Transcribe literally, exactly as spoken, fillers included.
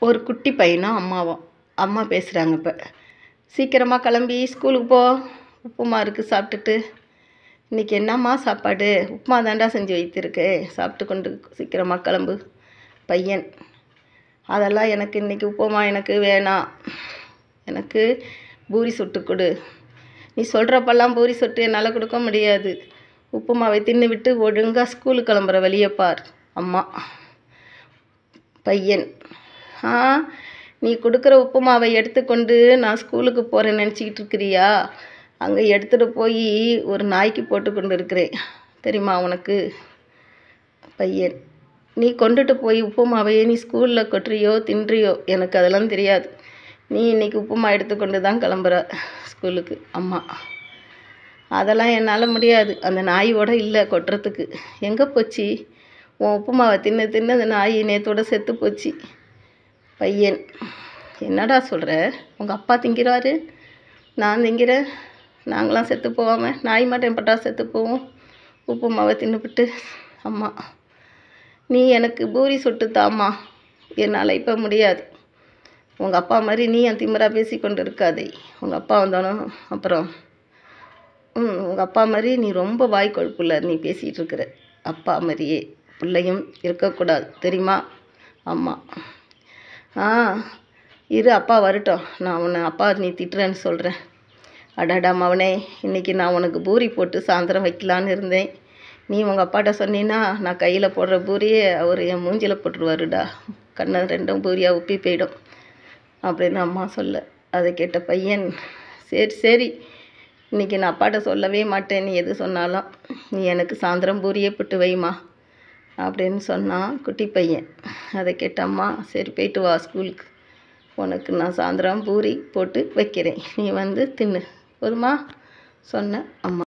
ஒரு குட்டி பையனும் அம்மாவும் அம்மா பேசுகிறாங்க. இப்போ சீக்கிரமாக கிளம்பி ஸ்கூலுக்கு போ, உப்புமா இருக்குது சாப்பிட்டுட்டு. இன்றைக்கி என்னம்மா சாப்பாடு? உப்புமா தாண்டா செஞ்சு வைத்திருக்கு, சாப்பிட்டு கொண்டு சீக்கிரமாக கிளம்பு. பையன்: அதெல்லாம் எனக்கு இன்றைக்கி உப்புமா எனக்கு வேணாம், எனக்கு பூரி சுட்டு கொடு. நீ சொல்கிறப்பெல்லாம் பூரி சுட்டு என்னால் கொடுக்க முடியாது. உப்புமாவை தின்னு விட்டு ஒழுங்காக ஸ்கூலுக்கு கிளம்புற வழியை பார். அம்மா: பையன்: ஆ நீ கொடுக்குற உப்புமாவை எடுத்துக்கொண்டு நான் ஸ்கூலுக்கு போகிறேன்னு நினச்சிக்கிட்டு இருக்கிறியா? அங்கே எடுத்துகிட்டு போய் ஒரு நாய்க்கு போட்டு கொண்டு இருக்கிறேன், தெரியுமா உனக்கு? பையன்: நீ கொண்டுட்டு போய் உப்புமாவையே நீ ஸ்கூலில் கொட்டுறியோ தின்றியோ எனக்கு அதெல்லாம் தெரியாது. நீ இன்றைக்கி உப்புமா எடுத்துக்கொண்டு தான் கிளம்புற ஸ்கூலுக்கு. அம்மா: அதெல்லாம் என்னால் முடியாது, அந்த நாயோட இல்லை கொட்டுறதுக்கு. எங்கே போச்சு? உன் உப்புமாவை தின்னு தின்னு அந்த நாய் நேத்தோட செத்து போச்சு. பையன்: என்னடா சொல்கிற? உங்கள் அப்பா திங்கிறாரு, நான் திங்கிறேன், நாங்களாம் செத்து போகாமல் நாய் மட்டும் பட்டா செத்து போவோம் உப்புமாவை தின்னுபிட்டு. அம்மா: நீ எனக்கு பூரி சுட்டு தாம்மா, என்னால் இப்போ முடியாது. உங்கள் அப்பா மாதிரி நீ என் திமிரா பேசி கொண்டு இருக்காதே. உங்கள் அப்பா வந்தாலும் அப்புறம் ம் உங்கள் அப்பா மாதிரி நீ ரொம்ப வாய் கொழுப்புல நீ பேசிகிட்டு இருக்கிற. அப்பா மாதிரியே பிள்ளையும் இருக்கக்கூடாது, தெரியுமா? அம்மா: ஆ இரு, அப்பா வரட்டும், நான் உன்னை அப்பா நீ திட்டுறேன்னு சொல்கிறேன். அடாடா மவனே, இன்றைக்கி நான் உனக்கு பூரி போட்டு சாயந்தரம் வைக்கலான்னு இருந்தேன். நீ உங்கள் அப்பாட்ட சொன்னீன்னா நான் கையில் போடுற பூரியே அவர் என் மூஞ்சில் போட்டுருவாருடா, கண்ணை ரெண்டும் பூரியாக உப்பி போயிடும் அப்படின்னு அம்மா சொல்ல, அதை கேட்ட பையன்: சரி சரி, இன்றைக்கி நான் அப்பாட்ட சொல்லவே மாட்டேன், நீ எது சொன்னாலும். நீ எனக்கு சாயந்தரம் பூரியே போட்டு வைமா அப்படின்னு சொன்னான் குட்டி பையன். அதை கேட்ட அம்மா: சரி போயிட்டு வா ஸ்கூலுக்கு, உனக்கு நான் சாயந்தரம் பூரி போட்டு வைக்கிறேன், நீ வந்து தின்னு, போதுமா சொன்ன அம்மா.